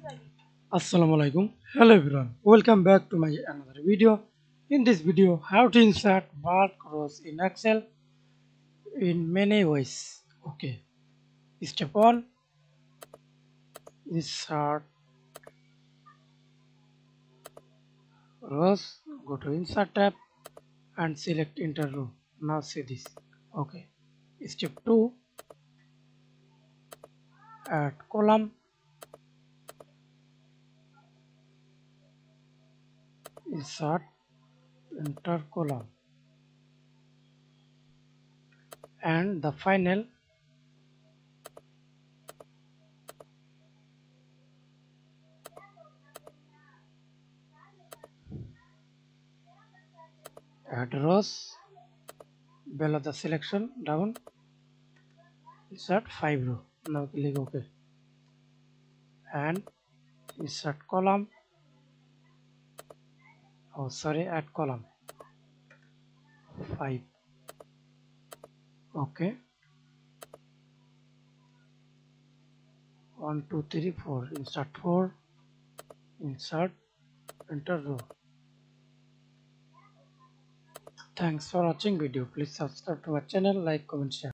Assalamu alaikum. Hello everyone. Welcome back to my another video. In this video, how to insert bar cross in Excel in many ways. Okay. Step 1. Insert rows. Go to Insert tab and select Enter Row. Now see this. Okay. Step 2. Add column. Insert Enter column. And the final, add rows. Below the selection down, insert 5 row. Now click OK. And insert column. Add column 5. Okay. 1 2 3 4. Insert 4. Insert enter row. Thanks for watching video. Please subscribe to our channel, like, comment, share.